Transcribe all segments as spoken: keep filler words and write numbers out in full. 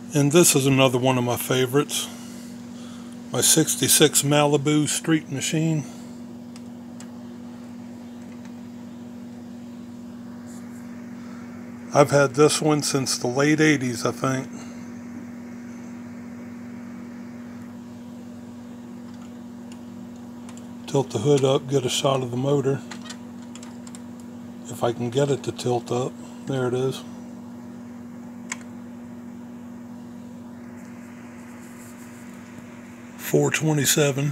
And this is another one of my favorites. My sixty-six Malibu street machine. I've had this one since the late eighties, I think. Tilt the hood up, get a shot of the motor. If I can get it to tilt up. There it is. four twenty-seven.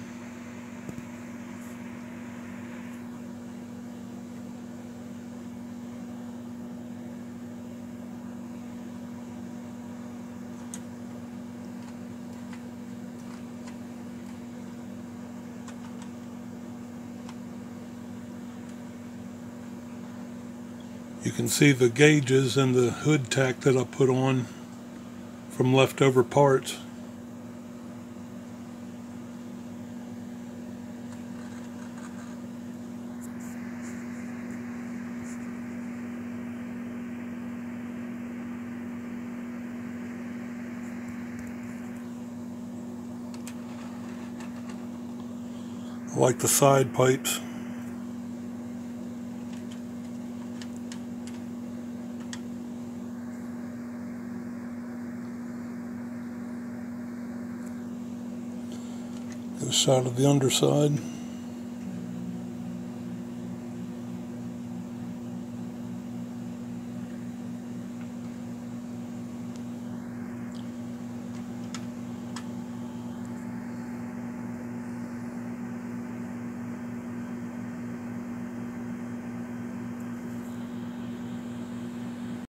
You can see the gauges and the hood tack that I put on from leftover parts. I like the side pipes. Get a shot of the underside.